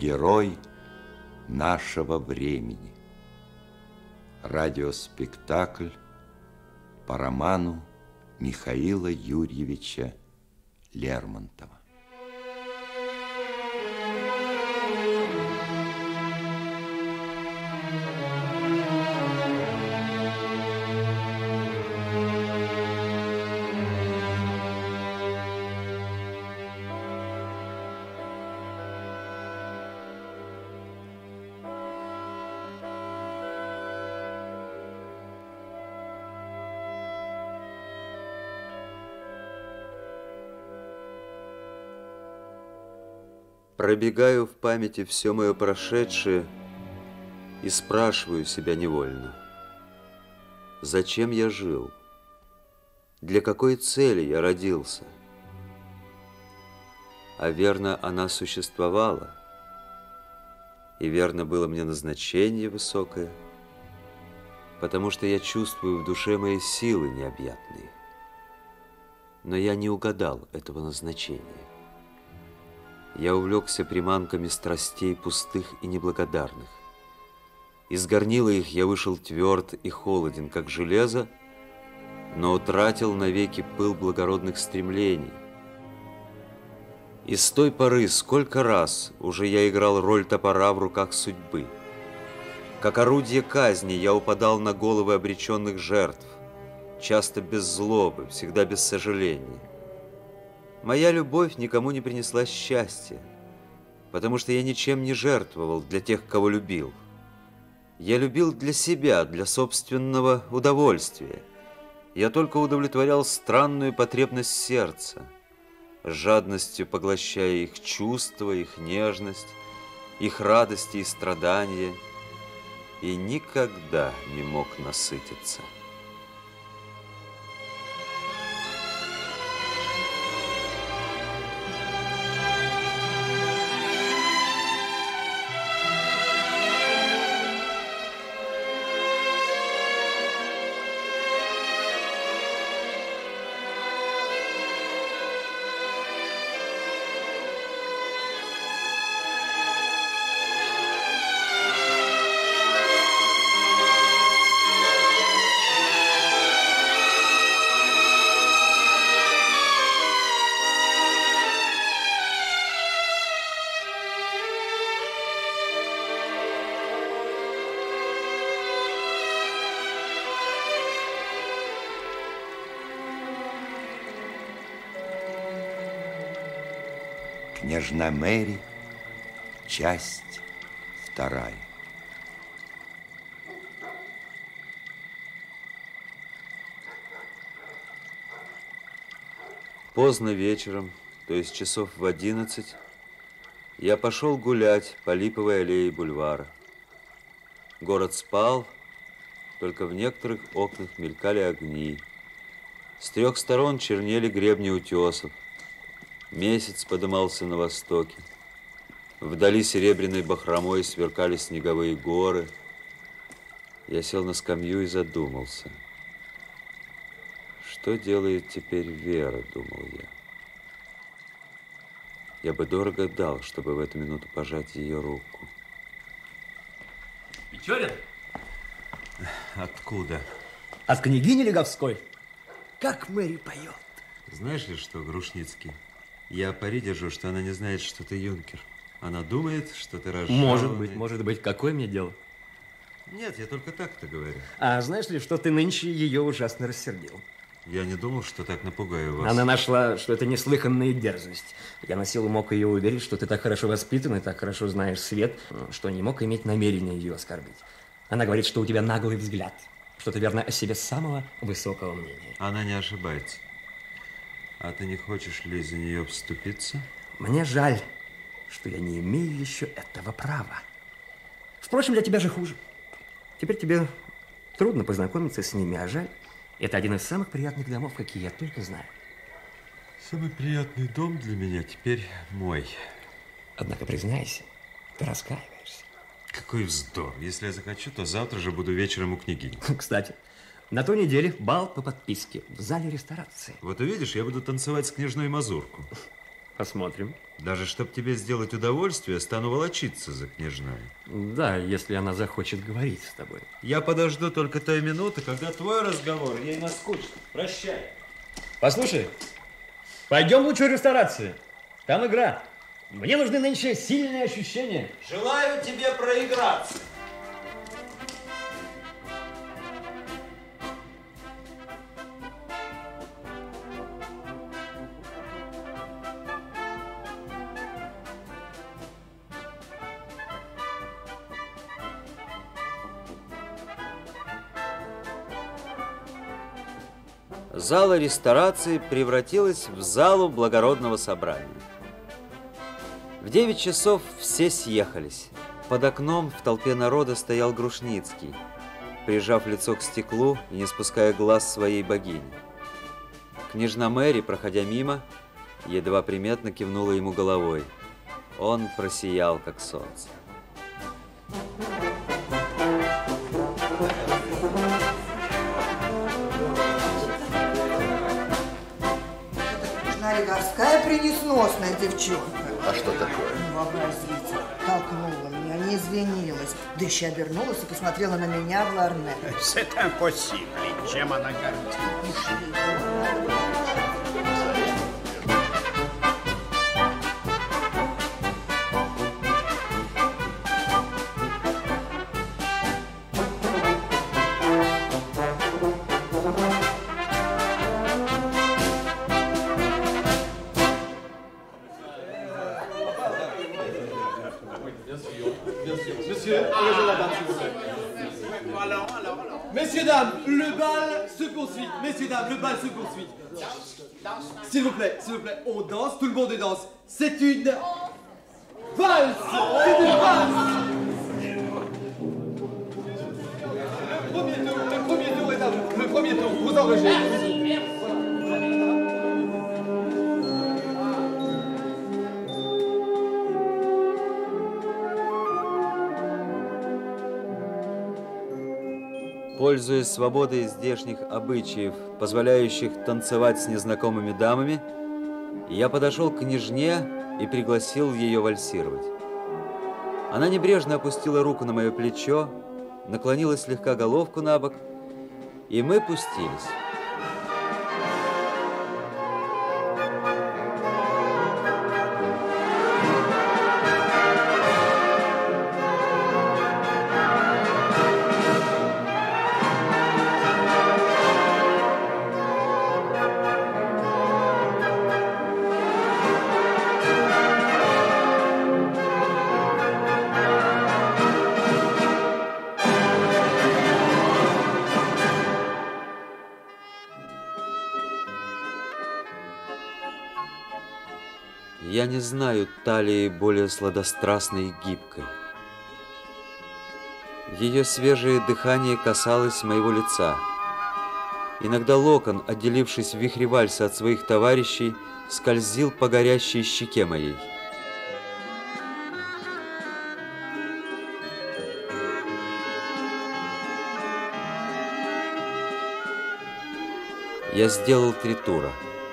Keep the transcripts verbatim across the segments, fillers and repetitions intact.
герой нашего времени. Радиоспектакль по роману Михаила Юрьевича Лермонтова. Пробегаю в памяти все мое прошедшее и спрашиваю себя невольно, зачем я жил, для какой цели я родился. А верно, она существовала, и верно было мне назначение высокое, потому что я чувствую в душе мои силы необъятные. Но я не угадал этого назначения. Я увлекся приманками страстей пустых и неблагодарных. Из горнила их я вышел тверд и холоден, как железо, но утратил навеки пыл благородных стремлений. И с той поры сколько раз уже я играл роль топора в руках судьбы. Как орудие казни я упадал на головы обреченных жертв, часто без злобы, всегда без сожаления. Моя любовь никому не принесла счастья, потому что я ничем не жертвовал для тех, кого любил. Я любил для себя, для собственного удовольствия. Я только удовлетворял странную потребность сердца, с жадностью поглощая их чувства, их нежность, их радости и страдания, и никогда не мог насытиться. Княжна Мэри, часть вторая. Поздно вечером, то есть часов в одиннадцать, я пошел гулять по Липовой аллее бульвара. Город спал, только в некоторых окнах мелькали огни. С трех сторон чернели гребни утесов. Месяц подымался на востоке. Вдали серебряной бахромой сверкали снеговые горы. Я сел на скамью и задумался. Что делает теперь Вера, думал я. Я бы дорого дал, чтобы в эту минуту пожать ее руку. Печорин? Откуда? От княгини Леговской. Как Мэри поет. Знаешь ли что, Грушницкий? Я пари держу, что она не знает, что ты юнкер. Она думает, что ты разжалованный. Может быть, может быть. Какое мне дело? Нет, я только так-то говорю. А знаешь ли, что ты нынче ее ужасно рассердил? Я не думал, что так напугаю вас. Она нашла, что это неслыханная дерзость. Я на силу мог ее уверить, что ты так хорошо воспитан и так хорошо знаешь свет, что не мог иметь намерения ее оскорбить. Она говорит, что у тебя наглый взгляд, что ты верна о себе самого высокого мнения. Она не ошибается. А ты не хочешь ли за нее вступиться? Мне жаль, что я не имею еще этого права. Впрочем, для тебя же хуже. Теперь тебе трудно познакомиться с ними, а жаль, это один из самых приятных домов, какие я только знаю. Самый приятный дом для меня теперь мой. Однако, признайся, ты раскаиваешься. Какой вздор. Если я захочу, то завтра же буду вечером у княгини. Кстати, на той неделе бал по подписке в зале ресторации. Вот увидишь, я буду танцевать с княжной мазурку. Посмотрим. Даже чтоб тебе сделать удовольствие, стану волочиться за княжной. Да, если она захочет говорить с тобой. Я подожду только той минуты, когда твой разговор ей наскучит. Прощай. Послушай, пойдем лучше в ресторацию. Там игра. Мне нужны нынче сильные ощущения. Желаю тебе проиграться. Зала ресторации превратилась в залу благородного собрания. В девять часов все съехались. Под окном в толпе народа стоял Грушницкий, прижав лицо к стеклу и не спуская глаз своей богини. Княжна Мэри, проходя мимо, едва приметно кивнула ему головой. Он просиял, как солнце. Горская принесносная девчонка. А что такое? Ну, вообразите, толкнула меня, не извинилась. Да еще обернулась и посмотрела на меня в ларнет. C'est impossible. Чем она гордится? Messieurs, dames, le bal se poursuit. Messieurs, dames, le bal se poursuit. S'il vous plaît, s'il vous plaît, on danse, tout le monde danse. C'est une valse. C'est une valse. Le premier tour, le premier tour est à vous. Le premier tour, vous enregistrez. Пользуясь свободой здешних обычаев, позволяющих танцевать с незнакомыми дамами, я подошел к княжне и пригласил ее вальсировать. Она небрежно опустила руку на мое плечо, наклонила слегка головку на бок, и мы пустились. Я не знаю талии более сладострастной и гибкой. Ее свежее дыхание касалось моего лица. Иногда локон, отделившись в вихре вальса от своих товарищей, скользил по горящей щеке моей. Я сделал три тура.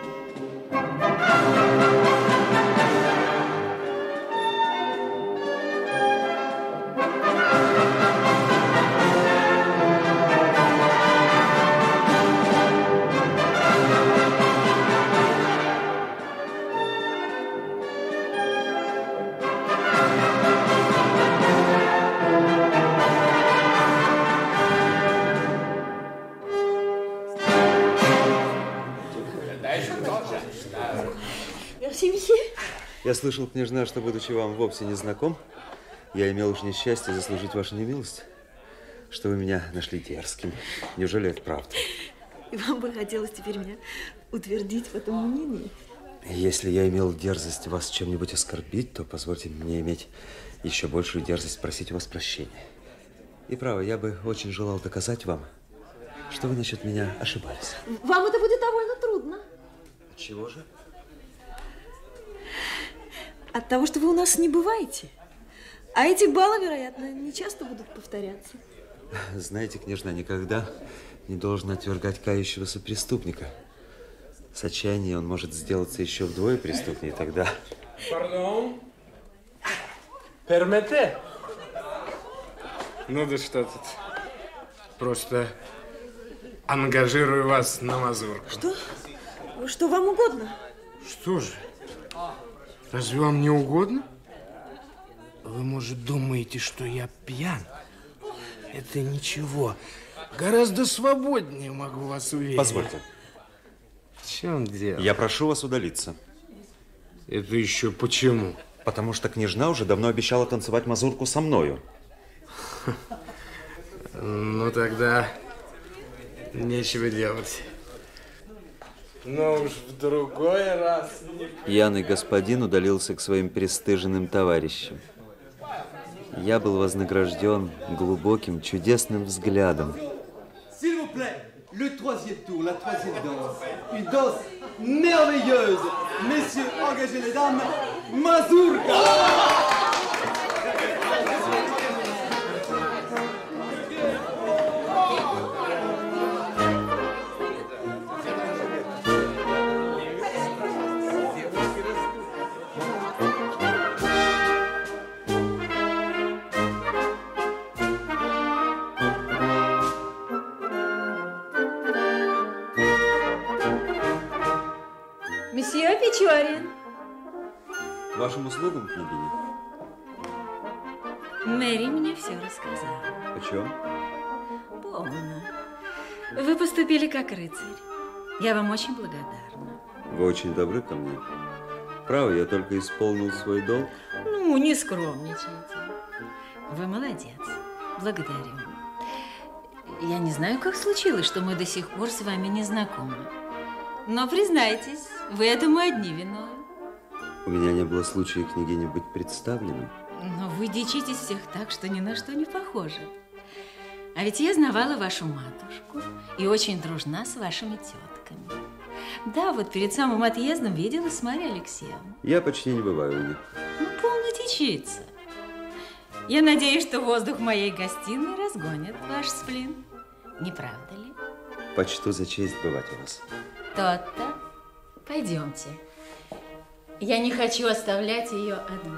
Я слышал, княжна, что, будучи вам вовсе не знаком, я имел уж несчастье заслужить вашу немилость, что вы меня нашли дерзким. Неужели это правда? И вам бы хотелось теперь меня утвердить в этом мнении? Если я имел дерзость вас чем-нибудь оскорбить, то позвольте мне иметь еще большую дерзость просить у вас прощения. И право, я бы очень желал доказать вам, что вы насчет меня ошибались. Вам это будет довольно трудно. Отчего же? От того, что вы у нас не бываете. А эти балы, вероятно, не часто будут повторяться. Знаете, княжна, никогда не должен отвергать кающегося преступника. С отчаяния он может сделаться еще вдвое преступнее тогда. Пардон? Пермете? Ну да что тут. Просто ангажирую вас на мазурку. Что? Что вам угодно? Что же? Разве вам не угодно? Вы, может, думаете, что я пьян? Это ничего. Гораздо свободнее могу вас уверить. Позвольте. В чем дело? Я прошу вас удалиться. Это еще почему? Потому что княжна уже давно обещала танцевать мазурку со мною. Ну, тогда нечего делать. Но уж в другой раз... Пьяный господин удалился к своим пристыженным товарищам. Я был вознагражден глубоким, чудесным взглядом. S'il vous plaît, le troisième tour, la troisième danse. Une danse merveilleuse. Messieurs, engagez les dames. Mazurka! Месье Печорин. К вашим услугам, княгиня. Мэри мне все рассказала. О чем? Полно. Вы поступили как рыцарь. Я вам очень благодарна. Вы очень добры ко мне. Право, я только исполнил свой долг. Ну, не скромничайте. Вы молодец. Благодарю. Я не знаю, как случилось, что мы до сих пор с вами не знакомы. Но признайтесь, вы этому одни виной. У меня не было случая, княгине, быть представленным. Но вы дичитесь всех так, что ни на что не похожи. А ведь я знавала вашу матушку и очень дружна с вашими тетками. Да, вот перед самым отъездом виделась с Марьей Алексеевной. Я почти не бываю у них. Ну, полно дичиться. Я надеюсь, что воздух моей гостиной разгонит ваш сплин. Не правда ли? Почту за честь бывать у вас. То-то. Пойдемте. Я не хочу оставлять ее одну.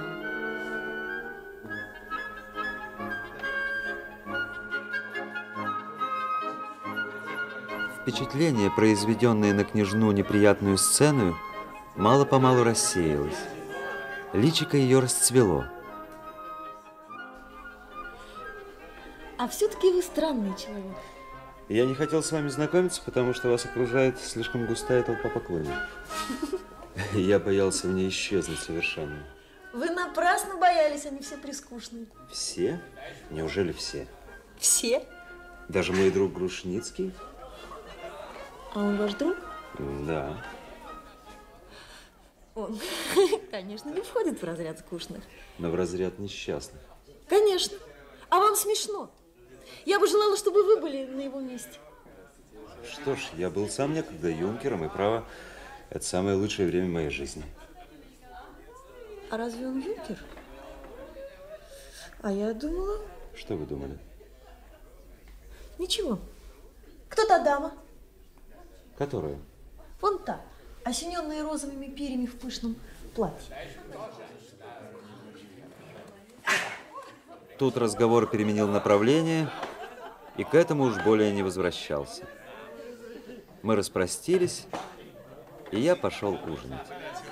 Впечатление, произведенное на княжну неприятную сцену, мало-помалу рассеялось. Личико ее расцвело. А все-таки вы странный человек. Я не хотел с вами знакомиться, потому что вас окружает слишком густая толпа поклонников. Я боялся в ней исчезнуть совершенно. Вы напрасно боялись, они все прискучные. Все? Неужели все? Все? Даже мой друг Грушницкий? А он ваш друг? Да. Он, конечно, не входит в разряд скучных. Но в разряд несчастных. Конечно. А вам смешно. Я бы желала, чтобы вы были на его месте. Что ж, я был сам некогда юнкером, и право, это самое лучшее время моей жизни. А разве он юнкер? А я думала... Что вы думали? Ничего. Кто та дама? Которая? Вон та, осененная розовыми перьями в пышном платье. Тут разговор переменил направление, и к этому уж более не возвращался. Мы распростились, и я пошел ужинать.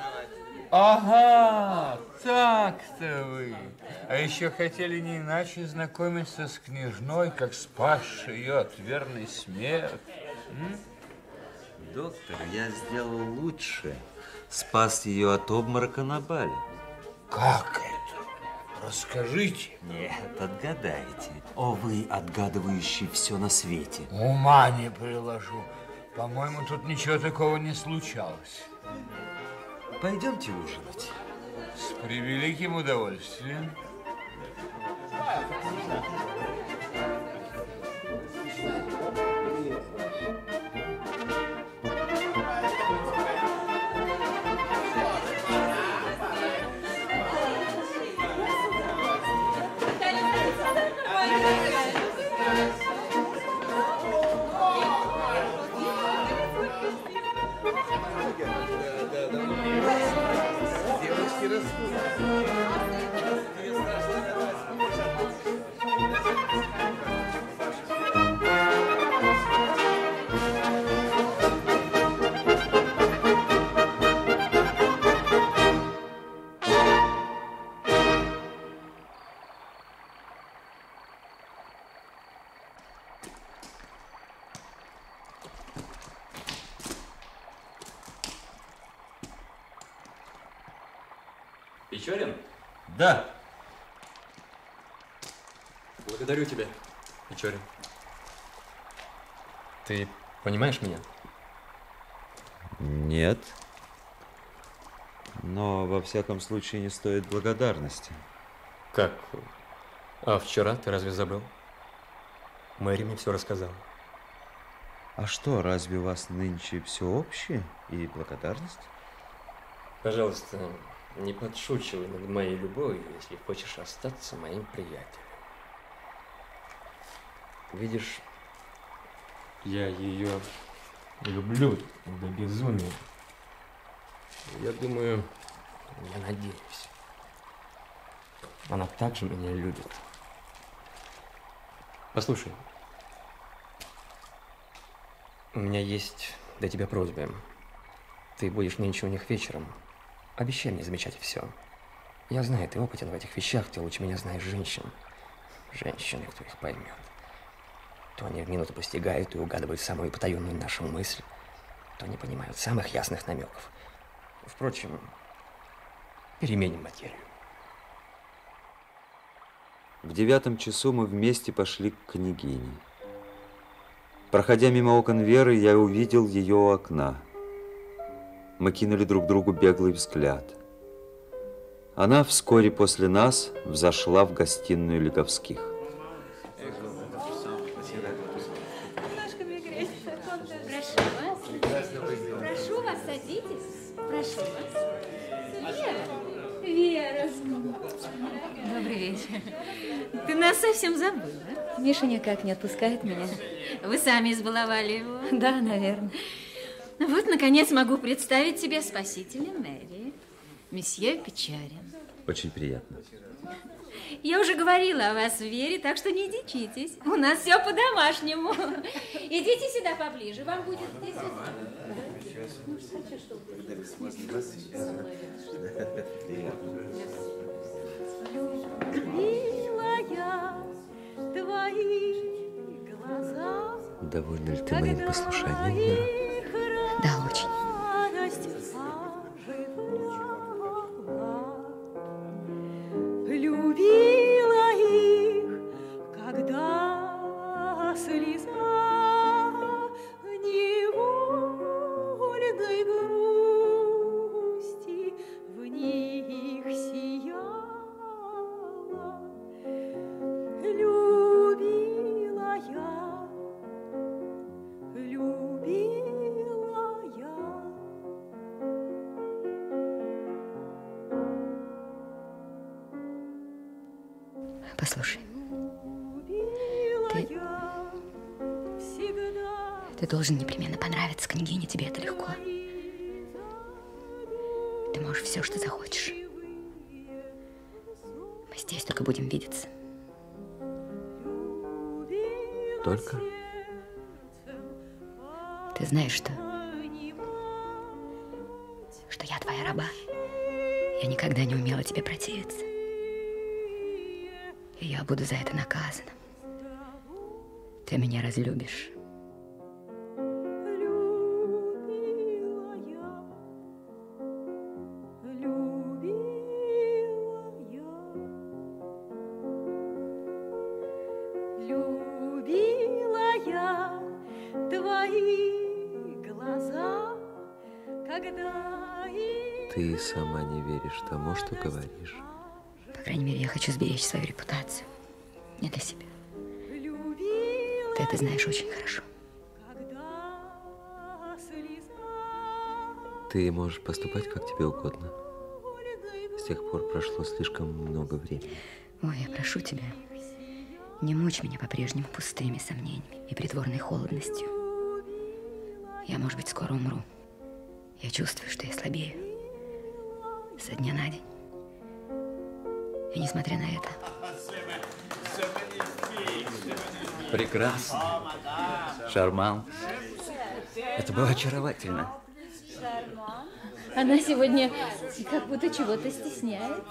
Ага, так-то вы. А еще хотели не иначе знакомиться с княжной, как спасшей ее от верной смерти. М? Доктор, я сделал лучше. Спас ее от обморока на бале. Как это? Расскажите. Нет, отгадайте. О, вы, отгадывающий все на свете. Ума не приложу. По-моему, тут ничего такого не случалось. Пойдемте ужинать. С превеликим удовольствием. Печорин? Да. Благодарю тебя, Печорин. Ты понимаешь меня? Нет. Но, во всяком случае, не стоит благодарности. Как? А вчера ты разве забыл? Мэри мне все рассказала. А что, разве у вас нынче все общее и благодарность? Пожалуйста, не подшучивай над моей любовью, если хочешь остаться моим приятелем. Видишь, я ее люблю до безумия. Я думаю, я надеюсь, она также меня любит. Послушай, у меня есть для тебя просьба. Ты будешь нынче у них вечером. Обещай мне замечать все. Я знаю, ты опытен в этих вещах, ты лучше меня знаешь женщин. Женщины, кто их поймет. То они в минуту постигают и угадывают самую потаенную нашу мысль, то не понимают самых ясных намеков. Впрочем, переменим материю. В девятом часу мы вместе пошли к княгине. Проходя мимо окон Веры, я увидел ее у окна. Мы кинули друг другу беглый взгляд. Она вскоре после нас взошла в гостиную Лиговских. Прошу вас, садитесь. Прошу вас. Вера. Вера. Добрый вечер. Ты нас совсем забыла. Миша никак не отпускает меня. Вы сами избаловали его. Да, наверное. Вот, наконец, могу представить тебе спасителя Мэри, месье Печорин. Очень приятно. Я уже говорила о вас в Вере, так что не дичитесь. У нас все по-домашнему. Идите сюда поближе, вам будет здесь. Любила я твои глаза. Довольна ли ты моим послушанием, Вера? Да, очень. Любила их, когда слеза невольной грусти в них сияла. Любила я, любила я. Послушай, ты, ты должен непременно понравиться княгине, тебе это легко. Ты можешь все, что захочешь. Мы здесь только будем видеться. Только? Ты знаешь, что... что я твоя раба. Я никогда не умела тебе противиться. И я буду за это наказана. Ты меня разлюбишь. Любила я твои глаза, когда и... Ты сама не веришь тому, что говоришь. По крайней мере, я хочу сберечь свою репутацию. Не для себя. Ты это знаешь очень хорошо. Ты можешь поступать, как тебе угодно. С тех пор прошло слишком много времени. Ой, я прошу тебя, не мучь меня по-прежнему пустыми сомнениями и притворной холодностью. Я, может быть, скоро умру. Я чувствую, что я слабею. Со дня на день. И несмотря на это... Прекрасно. Шарман. Это было очаровательно. Она сегодня как будто чего-то стесняется.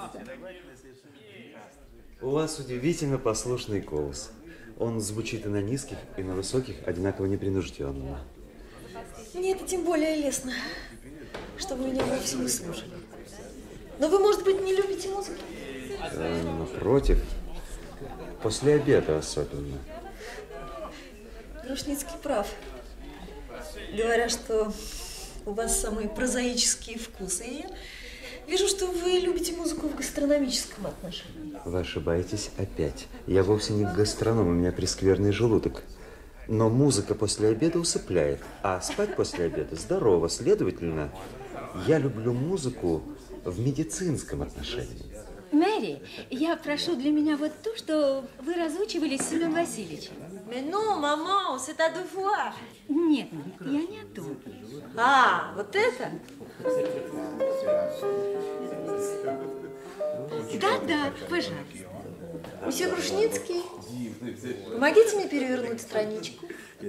У вас удивительно послушный голос. Он звучит и на низких, и на высоких одинаково непринужденно. Мне это тем более лестно, что вы меня вовсе не слушали. Но вы, может быть, не любите музыку? Э, напротив, после обеда особенно. Грушницкий прав. Говоря, что у вас самые прозаические вкусы. И я вижу, что вы любите музыку в гастрономическом отношении. Вы ошибаетесь опять. Я вовсе не гастроном, у меня прескверный желудок. Но музыка после обеда усыпляет, а спать после обеда здорово. Следовательно, я люблю музыку в медицинском отношении. Мэри, я прошу для меня вот то, что вы разучивали с Семеном Васильевичем. Mais non, maman, c'est à devoir. Нет, я не о том. А, вот это? Да-да, пожалуйста. Месье Грушницкий, помогите мне перевернуть страничку.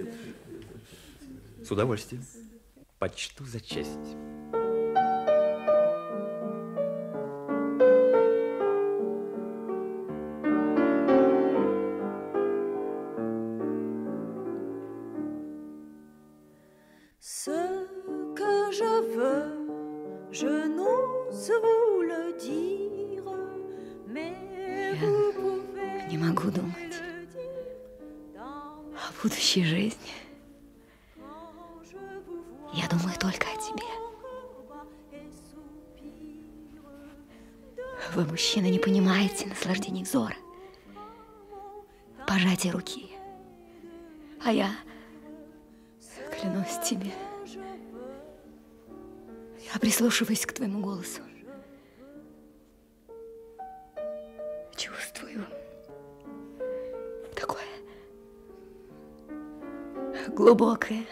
С удовольствием. Почту за честь. Ce que je veux, je n'ose vous le dire, mais vous pouvez не могу думать о будущей жизни. Я думаю только о тебе. Вы, мужчина, не понимаете наслаждений взора, пожатия руки. А я, клянусь тебе, я прислушиваюсь к твоему голосу. Чувствую такое глубокое,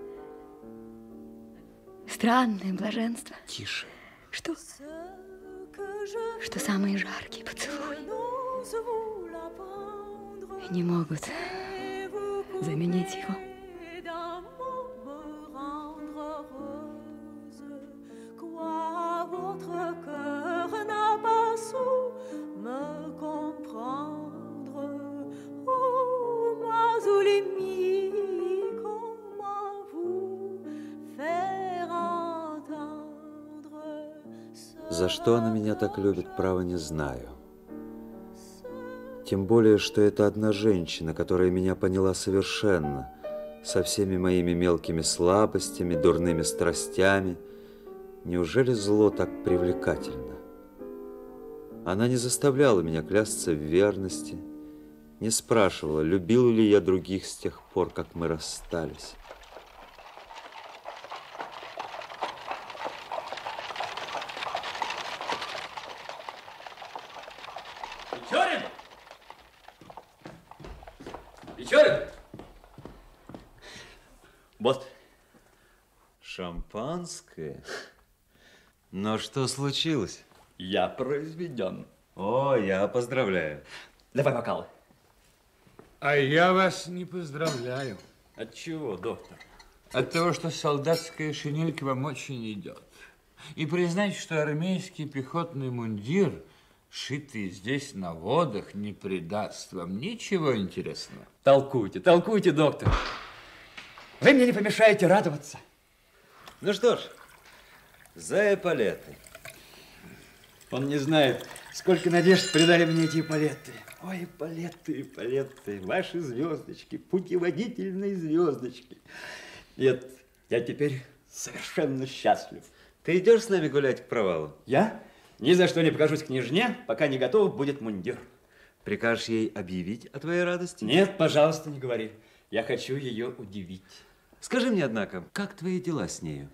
странное блаженство. Тише. Что? Что самые жаркие поцелуи не могут заменить его. За что она меня так любит, право не знаю. Тем более, что это одна женщина, которая меня поняла совершенно, со всеми моими мелкими слабостями, дурными страстями. Неужели зло так привлекательно? Она не заставляла меня клясться в верности, не спрашивала, любил ли я других с тех пор, как мы расстались. Печорин! Печорин! Вот. Шампанское? Но что случилось? Я произведен. О, я поздравляю. Давай бокалы. А я вас не поздравляю. От чего, доктор? От того, что солдатская шинелька вам очень идет. И признайте, что армейский пехотный мундир, шитый здесь на водах, не придаст вам ничего интересного. Толкуйте, толкуйте, доктор. Вы мне не помешаете радоваться. Ну что ж, за эполеты. Он не знает, сколько надежд придали мне эти эполеты. Ой, эполеты, эполеты, ваши звездочки, путеводительные звездочки. Нет, я теперь совершенно счастлив. Ты идешь с нами гулять к провалу? Я ни за что не покажусь княжне, пока не готов будет мундир. Прикажешь ей объявить о твоей радости? Нет, пожалуйста, не говори. Я хочу ее удивить. Скажи мне, однако, как твои дела с нею?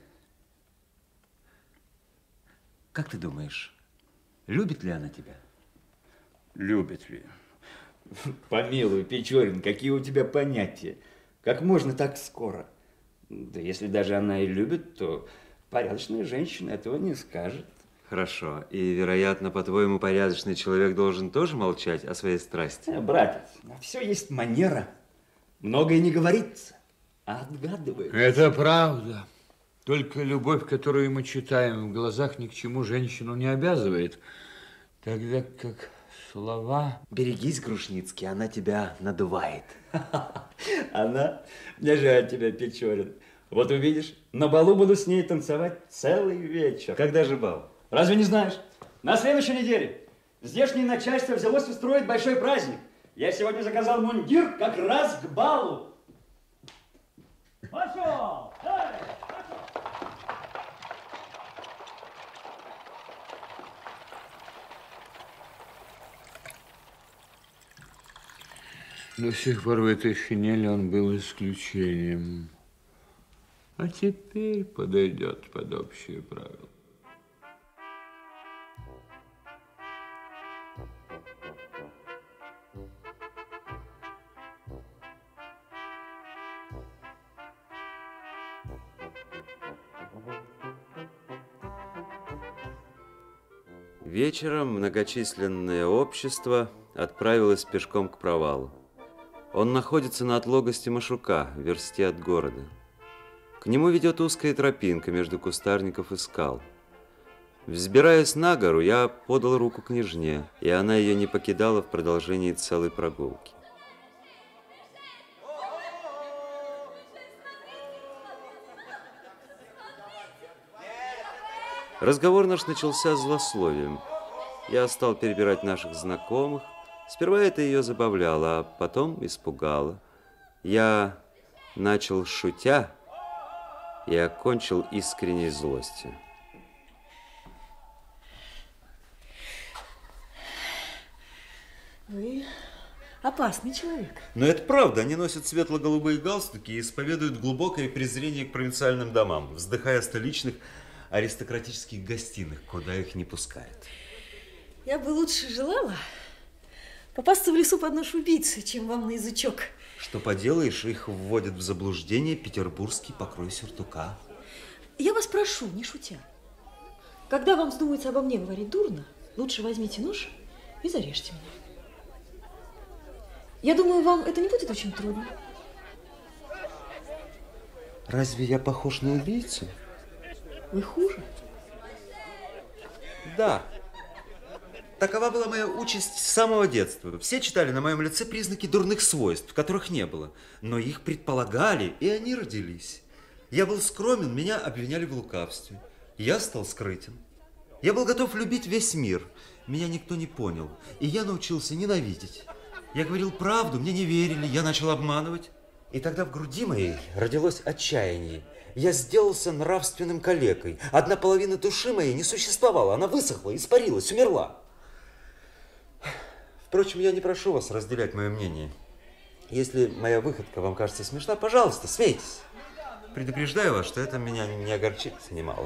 Как ты думаешь, любит ли она тебя? Любит ли? Помилуй, Печорин, какие у тебя понятия? Как можно так скоро? Да если даже она и любит, то порядочная женщина этого не скажет. Хорошо. И, вероятно, по-твоему, порядочный человек должен тоже молчать о своей страсти? Э, братец, на все есть манера. Многое не говорится, а отгадывается. Это правда. Только любовь, которую мы читаем в глазах, ни к чему женщину не обязывает. Тогда как слова... Берегись, Грушницкий, она тебя надувает. Она? Мне жаль тебя, Печорин. Вот увидишь, на балу буду с ней танцевать целый вечер. Когда же бал? Разве не знаешь? На следующей неделе здешнее начальство взялось устроить большой праздник. Я сегодня заказал мундир как раз к балу. Пошел! До сих пор в этой шинели он был исключением. А теперь подойдет под общие правила. Вечером многочисленное общество отправилось пешком к провалу. Он находится на отлогости Машука, в версте от города. К нему ведет узкая тропинка между кустарников и скал. Взбираясь на гору, я подал руку княжне, и она ее не покидала в продолжении целой прогулки. Разговор наш начался с злословием. Я стал перебирать наших знакомых. Сперва это ее забавляло, а потом испугало. Я начал шутя и окончил искренней злостью. Вы опасный человек. Но это правда. Они носят светло-голубые галстуки и исповедуют глубокое презрение к провинциальным домам, вздыхая о столичных аристократических гостиных, куда их не пускают. Я бы лучше желала попасться в лесу под нож убийцы, чем вам на язычок. Что поделаешь, их вводят в заблуждение петербургский покрой сюртука. Я вас прошу, не шутя, когда вам вздумается обо мне говорить дурно, лучше возьмите нож и зарежьте меня. Я думаю, вам это не будет очень трудно. Разве я похож на убийцу? Вы хуже? Да. Такова была моя участь с самого детства. Все читали на моем лице признаки дурных свойств, которых не было. Но их предполагали, и они родились. Я был скромен, меня обвиняли в лукавстве. Я стал скрытен. Я был готов любить весь мир. Меня никто не понял. И я научился ненавидеть. Я говорил правду, мне не верили, я начал обманывать. И тогда в груди моей родилось отчаяние. Я сделался нравственным калекой. Одна половина души моей не существовала. Она высохла, испарилась, умерла. Впрочем, я не прошу вас разделять мое мнение. Если моя выходка вам кажется смешна, пожалуйста, смейтесь. Предупреждаю вас, что это меня не огорчит немало.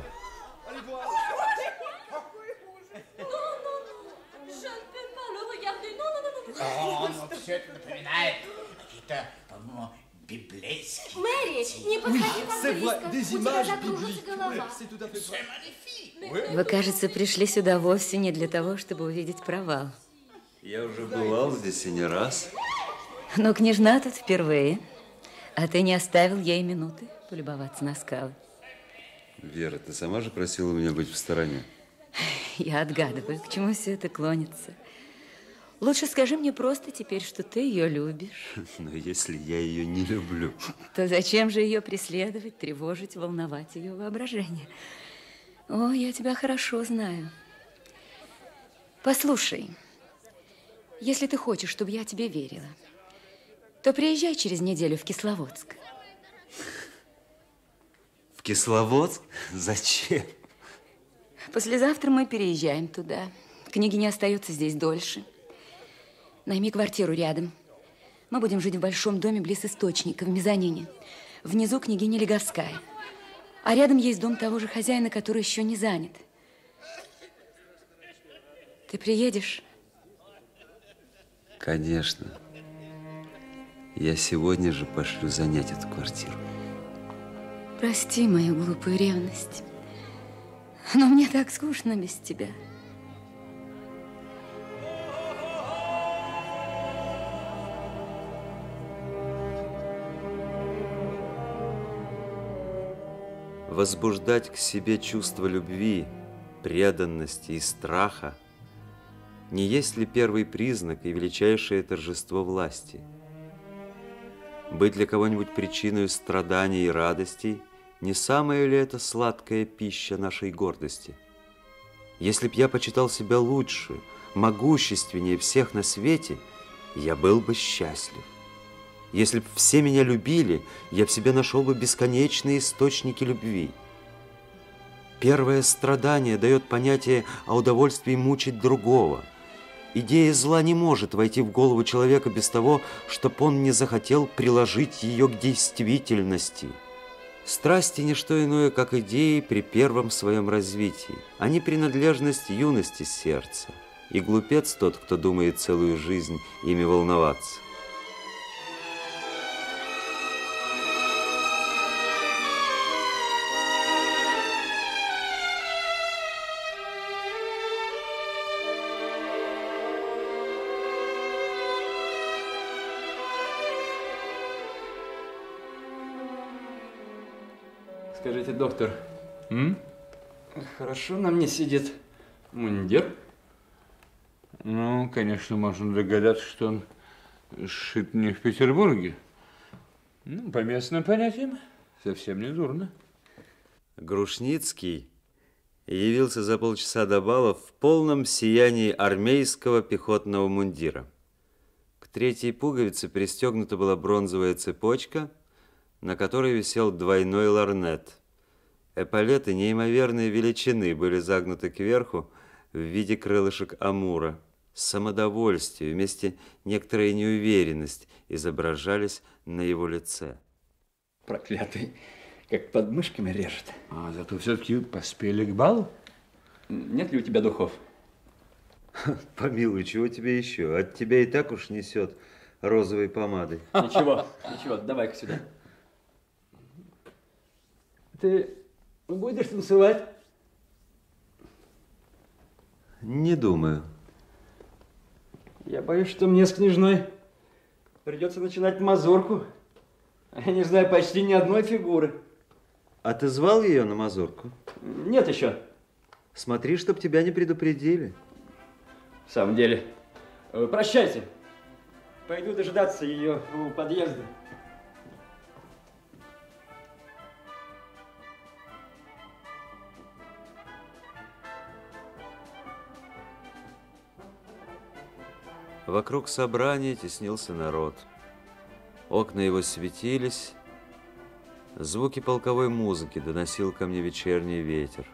Все это напоминает какие-то библейские. Мэри, не подходи так близко, Вы, кажется, пришли сюда вовсе не для того, чтобы увидеть провал. Я уже бывал здесь и не раз. Но княжна тут впервые, а ты не оставил ей минуты полюбоваться на скалы. Вера, ты сама же просила меня быть в стороне. Я отгадываю, к чему все это клонится. Лучше скажи мне просто теперь, что ты ее любишь. Но если я ее не люблю... То зачем же ее преследовать, тревожить, волновать ее воображение? О, я тебя хорошо знаю. Послушай, если ты хочешь, чтобы я тебе верила, то приезжай через неделю в Кисловодск. В Кисловодск? Зачем? Послезавтра мы переезжаем туда. Княгиня остается здесь дольше. Найми квартиру рядом. Мы будем жить в большом доме близ источника, в мезонине. Внизу княгиня Леговская. А рядом есть дом того же хозяина, который еще не занят. Ты приедешь? Конечно. Я сегодня же пошлю занять эту квартиру. Прости мою глупую ревность. Но мне так скучно без тебя. Возбуждать к себе чувство любви, преданности и страха не есть ли первый признак и величайшее торжество власти? Быть для кого-нибудь причиной страданий и радостей, не самая ли это сладкая пища нашей гордости? Если б я почитал себя лучше, могущественнее всех на свете, я был бы счастлив. Если б все меня любили, я в себе нашел бы бесконечные источники любви. Первое страдание дает понятие о удовольствии мучить другого. Идея зла не может войти в голову человека без того, чтобы он не захотел приложить ее к действительности. Страсти – не что иное, как идеи при первом своем развитии. Они принадлежность юности сердца. И глупец тот, кто думает целую жизнь ими волноваться. Скажите, доктор, м? Хорошо на мне сидит мундир? Ну, конечно, можно догадаться, что он сшит не в Петербурге. Ну, по местным понятиям, совсем не дурно. Грушницкий явился за полчаса до бала в полном сиянии армейского пехотного мундира. К третьей пуговице пристегнута была бронзовая цепочка, на которой висел двойной лорнет. Эполеты неимоверной величины были загнуты кверху в виде крылышек амура. Самодовольствие, вместе некоторая неуверенность изображались на его лице. Проклятый, как под мышками режет. А зато все-таки поспели к балу? Нет ли у тебя духов? Помилуй, чего тебе еще? От тебя и так уж несет розовой помадой. Ничего, ничего, давай-ка сюда. Ты будешь танцевать? Не думаю. Я боюсь, что мне с княжной придется начинать мазурку. Я не знаю почти ни одной фигуры. А ты звал ее на мазурку? Нет еще. Смотри, чтоб тебя не предупредили. В самом деле. Прощайте. Пойду дожидаться ее у подъезда. Вокруг собрания теснился народ. Окна его светились. Звуки полковой музыки доносил ко мне вечерний ветер.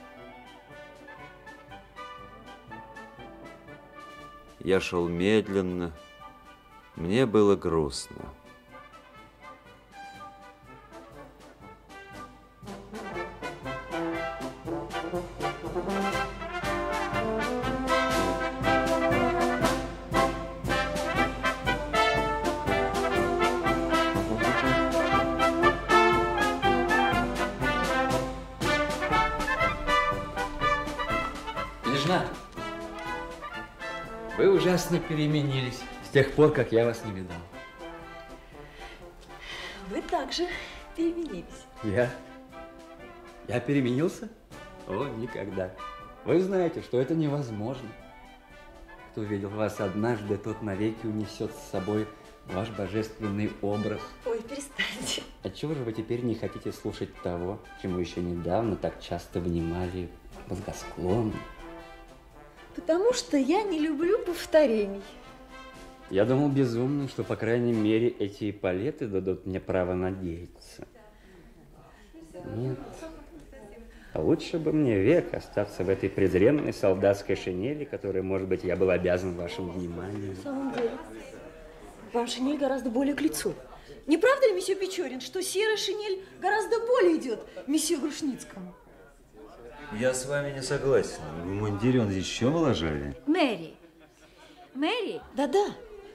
Я шел медленно. Мне было грустно. Вы ужасно переменились с тех пор, как я вас не видал. Вы также переменились. Я? Я переменился? О, никогда. Вы знаете, что это невозможно. Кто видел вас однажды, тот навеки унесет с собой ваш божественный образ. Ой, перестаньте. Отчего же вы теперь не хотите слушать того, чему еще недавно так часто внимали благосклонно? Потому что я не люблю повторений. Я думал безумно, что, по крайней мере, эти эполеты дадут мне право надеяться. Нет. А лучше бы мне век остаться в этой презренной солдатской шинели, которой, может быть, я был обязан вашему вниманию. На самом деле, вам шинель гораздо более к лицу. Не правда ли, месье Печорин, что серая шинель гораздо более идет месье Грушницкому? Я с вами не согласен. В мундире он еще моложавее. Мэри. Мэри? Да-да.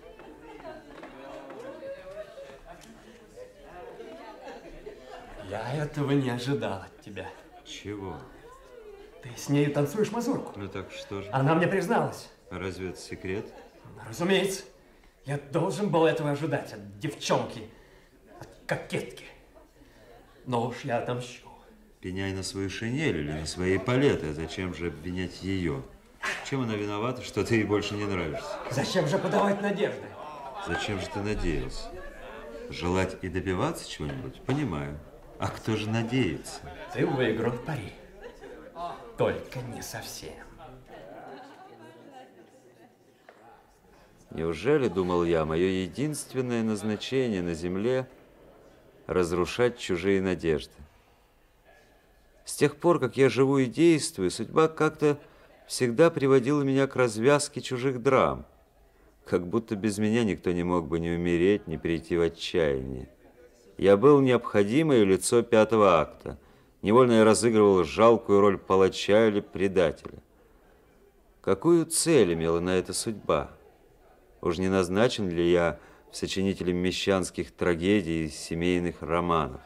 Я этого не ожидал от тебя. Чего? Ты с нею танцуешь мазурку. Ну так что же? Она мне призналась. Разве это секрет? Разумеется. Я должен был этого ожидать от девчонки, от кокетки. Но уж я отомщу. Пеняй на свою шинель или на свои эполеты. А зачем же обвинять ее? Чем она виновата, что ты ей больше не нравишься? Зачем же подавать надежды? Зачем же ты надеялся? Желать и добиваться чего-нибудь? Понимаю. А кто же надеется? Ты выиграл пари. Только не совсем. Неужели, думал я, мое единственное назначение на земле – разрушать чужие надежды? С тех пор, как я живу и действую, судьба как-то всегда приводила меня к развязке чужих драм. Как будто без меня никто не мог бы ни умереть, ни перейти в отчаяние. Я был необходимое лицо пятого акта. Невольно я разыгрывал жалкую роль палача или предателя. Какую цель имела на это судьба? Уж не назначен ли я в сочинителе мещанских трагедий и семейных романов?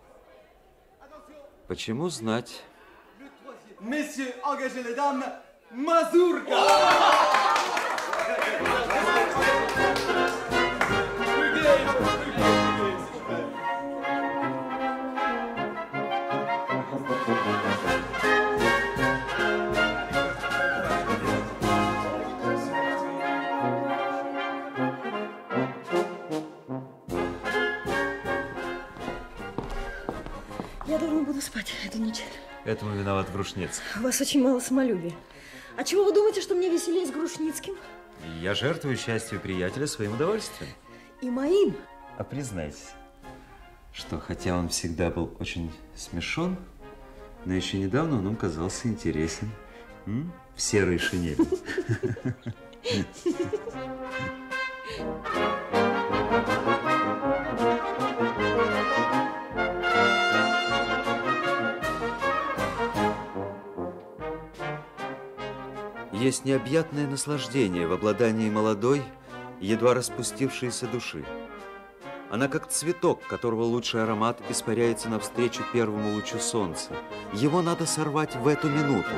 Почему знать? Messieurs, engagez les dames, mazurka! Я давно буду спать эту ночь. Этому виноват Грушницкий. У вас очень мало самолюбия. А чего вы думаете, что мне веселее с Грушницким? Я жертвую счастью приятеля своим удовольствием. И моим? А признайтесь, что хотя он всегда был очень смешон, но еще недавно он нам казался интересен. М? В серой шинели. Есть необъятное наслаждение в обладании молодой, едва распустившейся души. Она как цветок, которого лучший аромат испаряется навстречу первому лучу солнца. Его надо сорвать в эту минуту.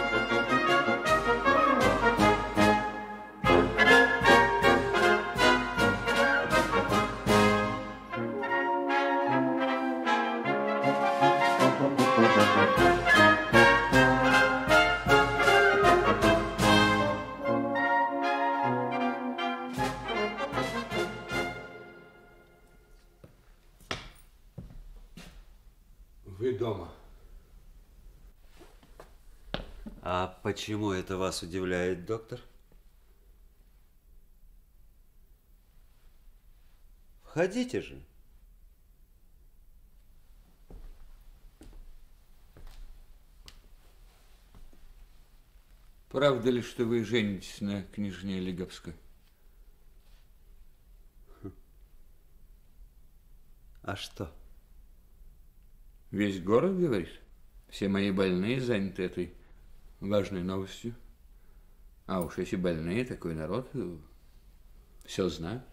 Вы дома. А почему это вас удивляет, доктор? Входите же. Правда ли, что вы женитесь на княжне Лиговской? А что? Весь город говорит. Все мои больные заняты этой важной новостью. А уж если больные, такой народ все знает.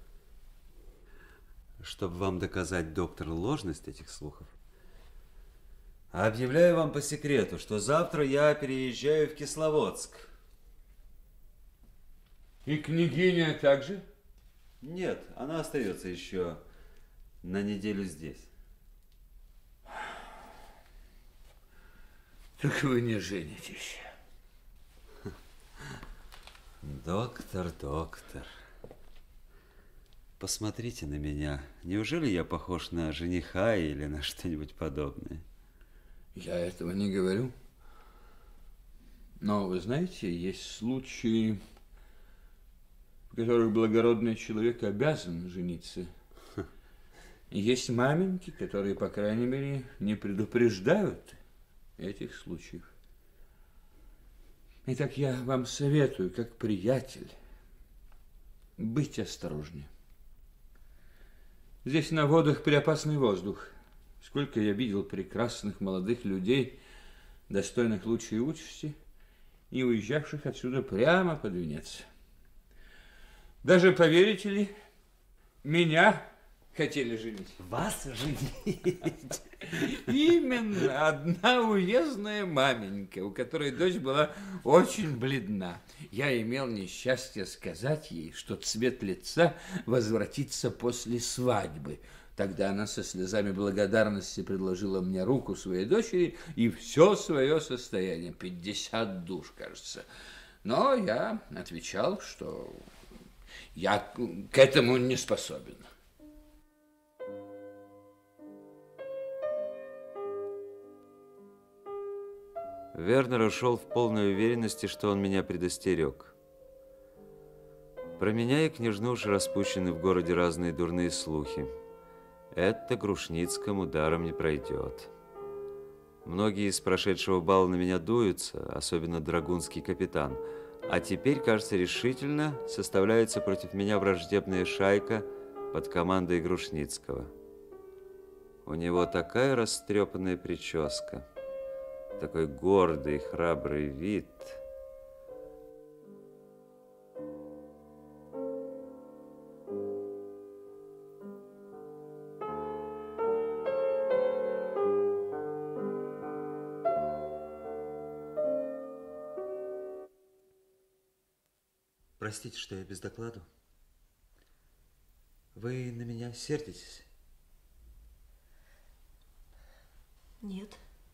Чтобы вам доказать, доктор, ложность этих слухов, объявляю вам по секрету, что завтра я переезжаю в Кисловодск. И княгиня также? Нет, она остается еще на неделю здесь. Так вы не женитесь. Доктор, доктор, посмотрите на меня. Неужели я похож на жениха или на что-нибудь подобное? Я этого не говорю. Но вы знаете, есть случаи, в которых благородный человек обязан жениться. И есть маменьки, которые, по крайней мере, не предупреждают этих случаев. Итак, я вам советую, как приятель, быть осторожнее. Здесь на водах преопасный воздух. Сколько я видел прекрасных молодых людей, достойных лучшей участи, и уезжавших отсюда прямо под венец. Даже, поверите ли, меня хотели женить. Вас женить? Именно одна уездная маменька, у которой дочь была очень бледна. Я имел несчастье сказать ей, что цвет лица возвратится после свадьбы. Тогда она со слезами благодарности предложила мне руку своей дочери и все свое состояние, пятьдесят душ, кажется. Но я отвечал, что я к этому не способен. Вернер ушел в полной уверенности, что он меня предостерег. Про меня и княжну уж распущены в городе разные дурные слухи. Это Грушницкому даром не пройдет. Многие из прошедшего бала на меня дуются, особенно драгунский капитан. А теперь, кажется, решительно составляется против меня враждебная шайка под командой Грушницкого. У него такая растрепанная прическа, такой гордый, храбрый вид. Простите, что я без докладу. Вы на меня сердитесь? Нет.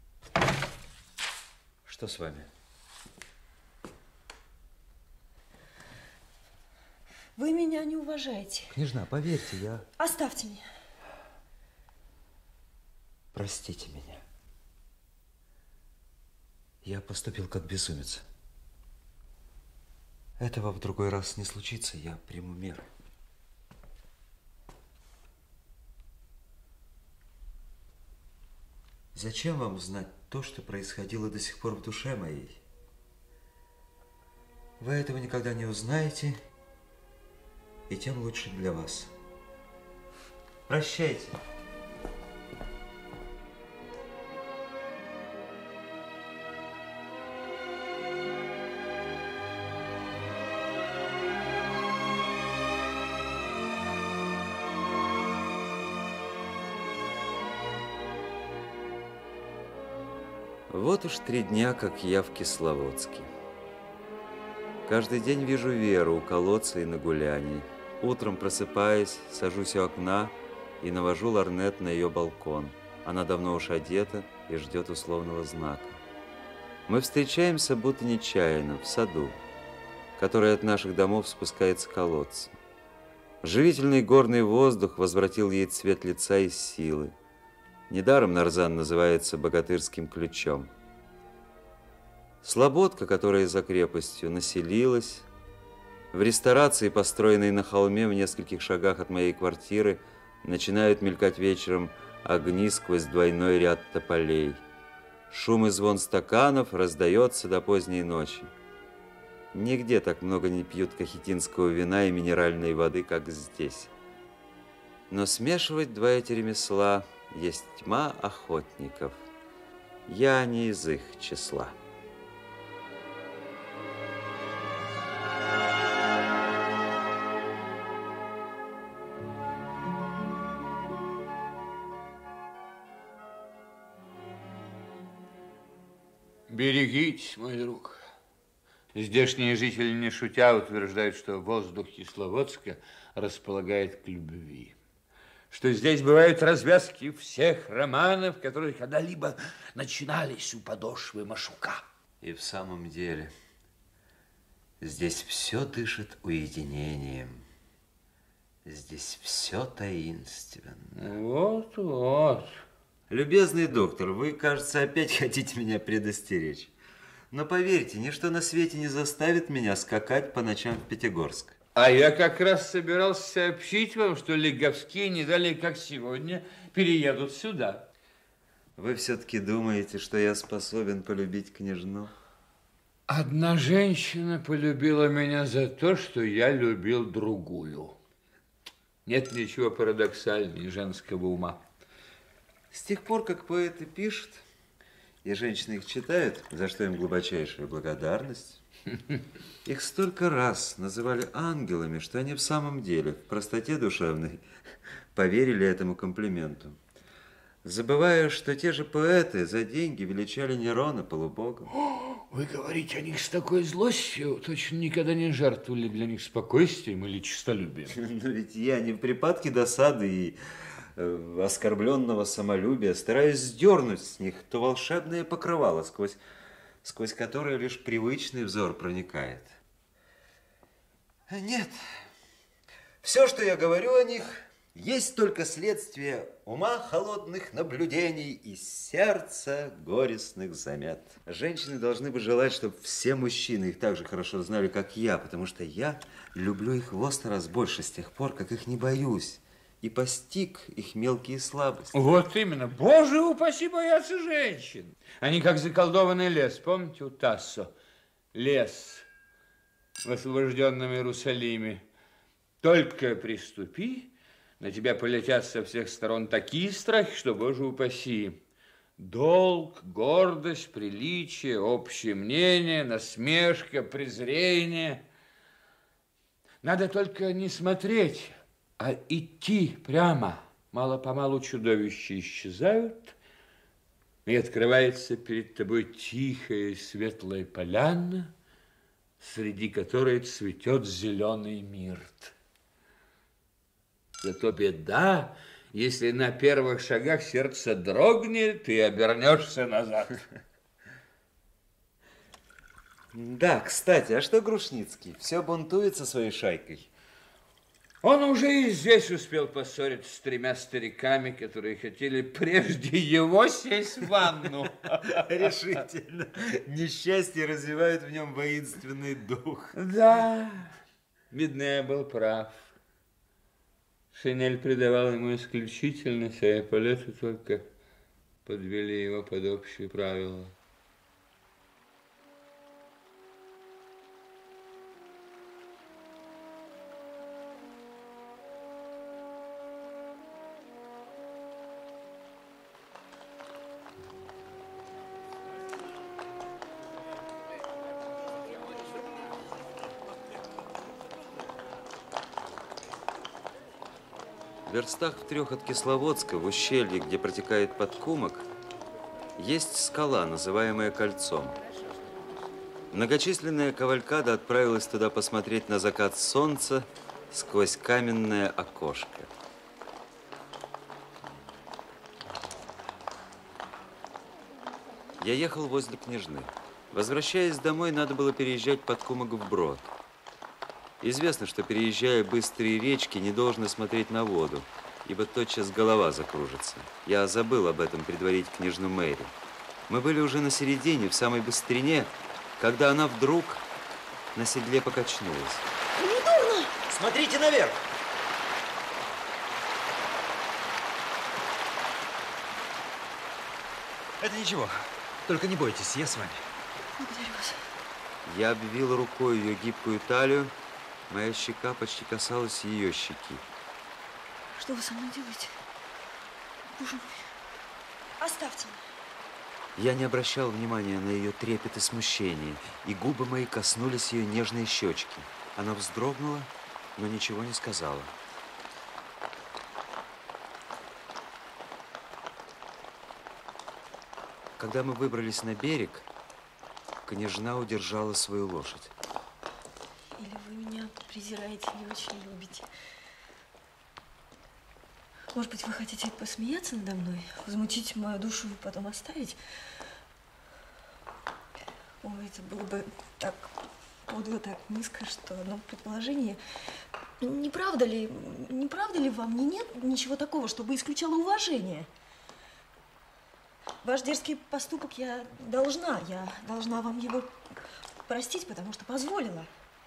Что с вами? Вы меня не уважаете. Княжна, поверьте, я... Оставьте меня. Простите меня. Я поступил как безумец. Этого в другой раз не случится, я приму меры. Зачем вам знать то, что происходило до сих пор в душе моей? Вы этого никогда не узнаете, и тем лучше для вас. Прощайте. Вот уж три дня, как я в Кисловодске. Каждый день вижу Веру у колодца и на гулянии. Утром, просыпаясь, сажусь у окна и навожу лорнет на ее балкон. Она давно уж одета и ждет условного знака. Мы встречаемся, будто нечаянно, в саду, который от наших домов спускается к колодцу. Живительный горный воздух возвратил ей цвет лица и силы. Недаром Нарзан называется богатырским ключом. Слободка, которая за крепостью населилась, в ресторации, построенной на холме в нескольких шагах от моей квартиры, начинают мелькать вечером огни сквозь двойной ряд тополей. Шум и звон стаканов раздается до поздней ночи. Нигде так много не пьют кахетинского вина и минеральной воды, как здесь. Но смешивать два эти ремесла есть тьма охотников. Я не из их числа. Берегитесь, мой друг. Здешние жители, не шутя, утверждают, что воздух Кисловодска располагает к любви. Что здесь бывают развязки всех романов, которые когда-либо начинались у подошвы Машука. И в самом деле, здесь все дышит уединением. Здесь все таинственно. Вот, вот. Любезный доктор, вы, кажется, опять хотите меня предостеречь. Но поверьте, ничто на свете не заставит меня скакать по ночам в Пятигорск. А я как раз собирался сообщить вам, что Лиговские не далее, как сегодня, переедут сюда. Вы все-таки думаете, что я способен полюбить княжну? Одна женщина полюбила меня за то, что я любил другую. Нет ничего парадоксальнее женского ума. С тех пор, как поэты пишут, и женщины их читают, за что им глубочайшая благодарность, их столько раз называли ангелами, что они в самом деле, в простоте душевной, поверили этому комплименту, забывая, что те же поэты за деньги величали Нерона полубогом. Вы говорите о них с такой злостью, точно никогда не жертвовали для них спокойствием или честолюбием. Но ведь я не в припадке досады и э, оскорбленного самолюбия стараюсь сдернуть с них то волшебное покрывало, сквозь, сквозь которое лишь привычный взор проникает. Нет, все, что я говорю о них, есть только следствие ума холодных наблюдений и сердца горестных замет. Женщины должны бы желать, чтобы все мужчины их так же хорошо знали, как я, потому что я люблю их в сто раз больше с тех пор, как их не боюсь, и постиг их мелкие слабости. Вот именно. Боже упаси бояться женщин. Они как заколдованный лес. Помните у Тассо? Лес в освобожденном Иерусалиме. Только приступи, на тебя полетят со всех сторон такие страхи, что, Боже упаси. Долг, гордость, приличие, общее мнение, насмешка, презрение. Надо только не смотреть, а идти прямо. Мало-помалу чудовища исчезают, и открывается перед тобой тихая светлая поляна, среди которой цветет зеленый мирт. Зато беда, если на первых шагах сердце дрогнет, и обернешься назад. Да, кстати, а что Грушницкий? Все бунтует со своей шайкой. Он уже и здесь успел поссориться с тремя стариками, которые хотели прежде его сесть в ванну. Решительно. Несчастье развивает в нем воинственный дух. Да, Бидне был прав. Шинель придавал ему исключительность, а эполеты только подвели его под общие правила. В верстах в трех от Кисловодска, в ущелье, где протекает Подкумок, есть скала, называемая Кольцом. Многочисленная кавалькада отправилась туда посмотреть на закат солнца сквозь каменное окошко. Я ехал возле Княжны. Возвращаясь домой, надо было переезжать Подкумок вброд. Известно, что, переезжая быстрые речки, не должно смотреть на воду, ибо тотчас голова закружится. Я забыл об этом предварить княжну Мэри. Мы были уже на середине, в самой быстрине, когда она вдруг на седле покачнулась. Не дурно! Смотрите наверх! Это ничего, только не бойтесь, я с вами. Благодарю вас. Я обвил рукой ее гибкую талию. Моя щека почти касалась ее щеки. Что вы со мной делаете? Боже мой, оставьте меня. Я не обращал внимания на ее трепет и смущение, и губы мои коснулись ее нежной щечки. Она вздрогнула, но ничего не сказала. Когда мы выбрались на берег, княжна удержала свою лошадь. Или вы меня презираете, не очень любите. Может быть, вы хотите посмеяться надо мной, возмутить мою душу и потом оставить? Ой, это было бы так подло, так низко, что одно предположение. Не правда ли, не правда ли вам не нет ничего такого, чтобы исключало уважение? Ваш дерзкий поступок я должна, я должна вам его простить, потому что позволила.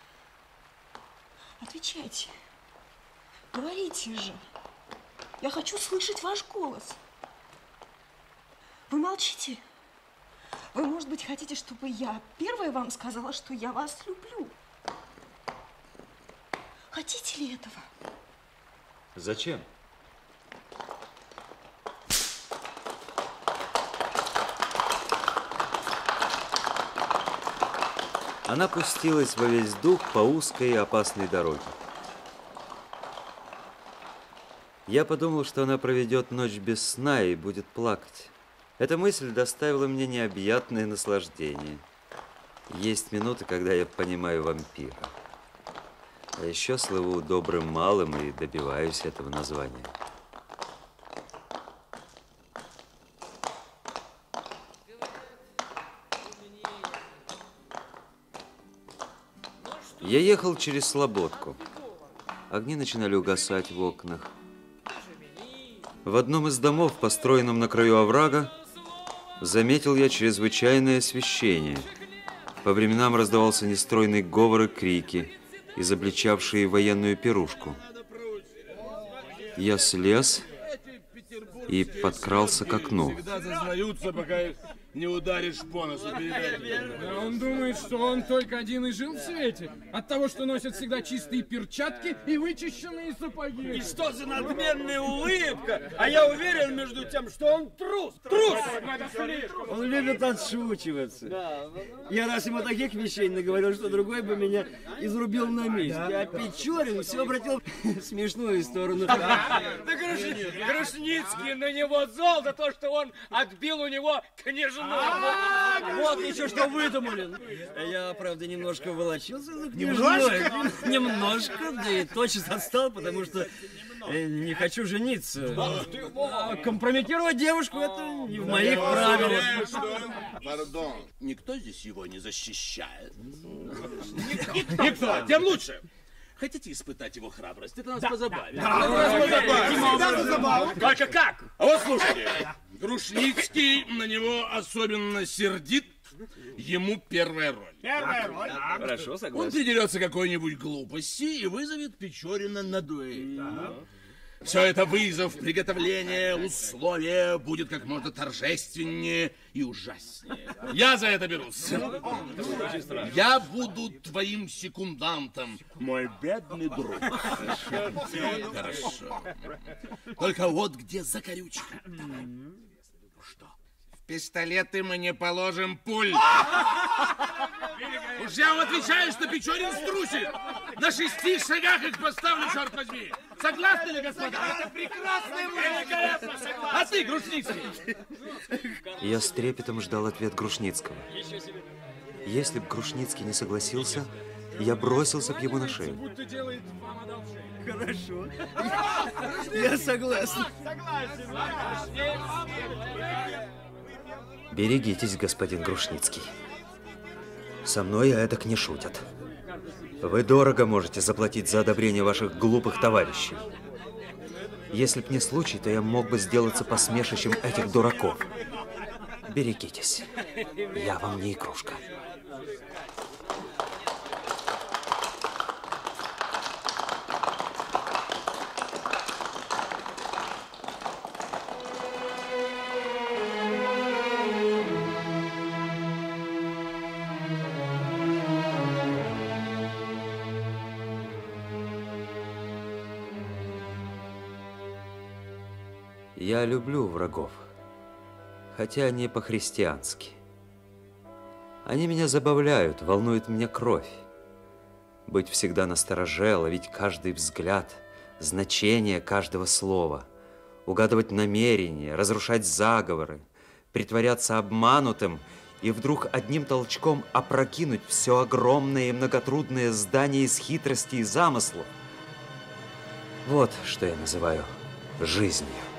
Отвечайте. Говорите же. Я хочу слышать ваш голос. Вы молчите. Вы, может быть, хотите, чтобы я первая вам сказала, что я вас люблю? Хотите ли этого? Зачем? Она пустилась во весь дух по узкой и опасной дороге. Я подумал, что она проведет ночь без сна и будет плакать. Эта мысль доставила мне необъятное наслаждение. Есть минуты, когда я понимаю вампира. А еще слыву добрым малым и добиваюсь этого названия. Я ехал через Слободку. Огни начинали угасать в окнах. В одном из домов, построенном на краю оврага, заметил я чрезвычайное освещение. По временам раздавался нестройный говор и крики, изобличавшие военную пирушку. Я слез и подкрался к окну. Всегда зазнаются, пока не ударишь по носу. Да он думает, что он только один и жил в свете. От того, что носит всегда чистые перчатки и вычищенные сапоги. И что за надменная улыбка? А я уверен, между тем, что он трус. Трус! Он любит отшучиваться. Я раз ему таких вещей наговорил, что другой бы меня изрубил на месте. А Печорин все обратил в смешную сторону. Да Грушницкий на него зол за то, что он отбил у него княжну. Вот еще что выдумали. Я, правда, немножко волочился за княжной. Немножко? Немножко, да и тотчас отстал, потому что не хочу жениться. Компрометировать девушку — это не в моих правилах. Пардон, никто здесь его не защищает? Никто, тем лучше. Хотите испытать его храбрость? Это нас Да, позабавит. да, да. Да, Всегда да. забавно. Только как? А вот слушайте. Грушницкий на него особенно сердит. Ему первая роль. Первая роль. Да. Хорошо, согласен. Он придерется какой-нибудь глупости и вызовет Печорина на дуэль. Все это вызов, приготовление, условия будет как можно торжественнее и ужаснее. Я за это берусь. Я буду твоим секундантом, мой бедный друг. Хорошо. Только вот где закорючка. Что? В пистолеты мы не положим пуль. Уж я вам отвечаю, что Печорин струсит. На шести шагах их поставлю, черт возьми. Согласны ли, господа? Это прекрасная мысль. А ты, Грушницкий? Я с трепетом ждал ответ Грушницкого. Если б Грушницкий не согласился, я бросился б ему на шею. Хорошо. Я согласен. Берегитесь, господин Грушницкий. Со мной этак не шутят. Вы дорого можете заплатить за одобрение ваших глупых товарищей. Если б не случай, то я мог бы сделаться посмешищем этих дураков. Берегитесь. Я вам не игрушка. Я люблю врагов, хотя не по-христиански. Они меня забавляют, волнует меня кровь. Быть всегда настороже, ловить каждый взгляд, значение каждого слова, угадывать намерения, разрушать заговоры, притворяться обманутым и вдруг одним толчком опрокинуть все огромное и многотрудное здание из хитрости и замыслов. Вот что я называю жизнью.